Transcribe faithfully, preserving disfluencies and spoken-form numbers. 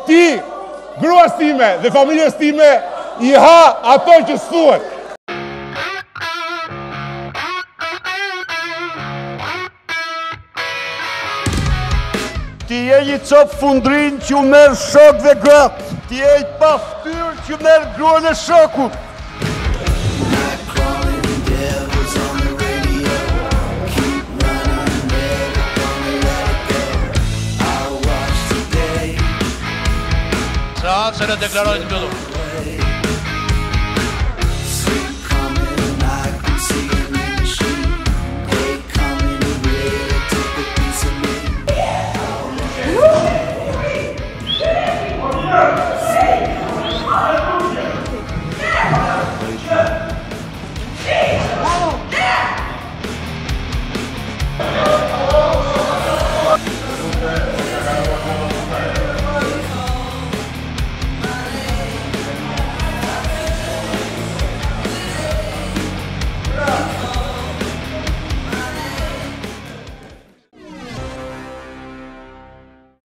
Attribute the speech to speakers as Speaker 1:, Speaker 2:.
Speaker 1: ti, gruas time dhe familjes time, i ha ato që thuhet.
Speaker 2: Ti je një copë fundrin që u merë shok dhe gratë. Ti je një pa ftyrë që u merë gruan e shokut.
Speaker 3: Seancën e deklarojnë të mbylluar.